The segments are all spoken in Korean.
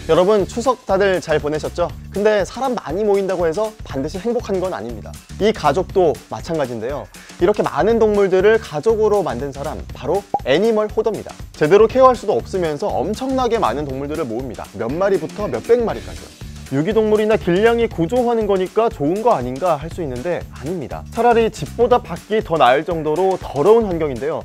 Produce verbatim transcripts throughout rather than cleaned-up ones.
여러분 추석 다들 잘 보내셨죠? 근데 사람 많이 모인다고 해서 반드시 행복한 건 아닙니다. 이 가족도 마찬가지인데요. 이렇게 많은 동물들을 가족으로 만든 사람, 바로 애니멀 호더입니다. 제대로 케어할 수도 없으면서 엄청나게 많은 동물들을 모읍니다. 몇 마리부터 몇백 마리까지요. 유기동물이나 길냥이 구조하는 거니까 좋은 거 아닌가 할 수 있는데 아닙니다. 차라리 집보다 밖이 더 나을 정도로 더러운 환경인데요.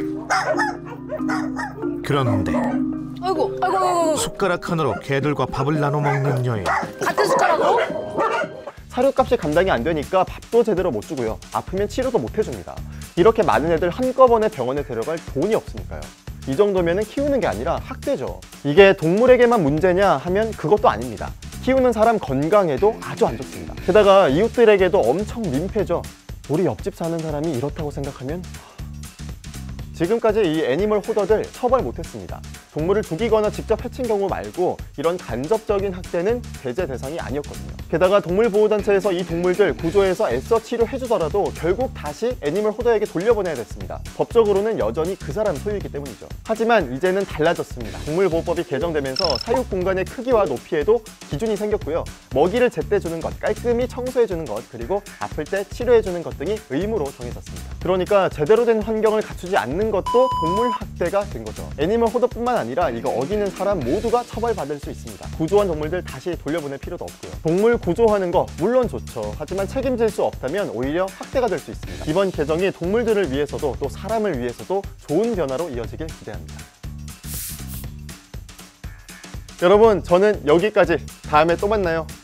그런데 아이고, 아이고, 아이고. 숟가락 하나로 개들과 밥을 나눠 먹는 여인. 같은 숟가락으로? 사료값이 감당이 안 되니까 밥도 제대로 못 주고요. 아프면 치료도 못 해줍니다. 이렇게 많은 애들 한꺼번에 병원에 데려갈 돈이 없으니까요. 이 정도면 키우는 게 아니라 학대죠. 이게 동물에게만 문제냐 하면 그것도 아닙니다. 키우는 사람 건강에도 아주 안 좋습니다. 게다가 이웃들에게도 엄청 민폐죠. 우리 옆집 사는 사람이 이렇다고 생각하면 지금까지 이 애니멀 호더들 처벌 못했습니다. 동물을 죽이거나 직접 해친 경우 말고 이런 간접적인 학대는 제재 대상이 아니었거든요. 게다가 동물보호단체에서 이 동물들 구조해서 애써 치료해주더라도 결국 다시 애니멀 호더에게 돌려보내야 됐습니다. 법적으로는 여전히 그 사람 소유이기 때문이죠. 하지만 이제는 달라졌습니다. 동물보호법이 개정되면서 사육 공간의 크기와 높이에도 기준이 생겼고요. 먹이를 제때 주는 것, 깔끔히 청소해주는 것, 그리고 아플 때 치료해주는 것 등이 의무로 정해졌습니다. 그러니까 제대로 된 환경을 갖추지 않는 것도 동물 학대가 된 거죠. 애니멀 호더뿐만 아니라 이거 어기는 사람 모두가 처벌받을 수 있습니다. 구조한 동물들 다시 돌려보낼 필요도 없고요. 동물 구조하는 거 물론 좋죠. 하지만 책임질 수 없다면 오히려 학대가 될 수 있습니다. 이번 개정이 동물들을 위해서도 또 사람을 위해서도 좋은 변화로 이어지길 기대합니다. 여러분, 저는 여기까지. 다음에 또 만나요.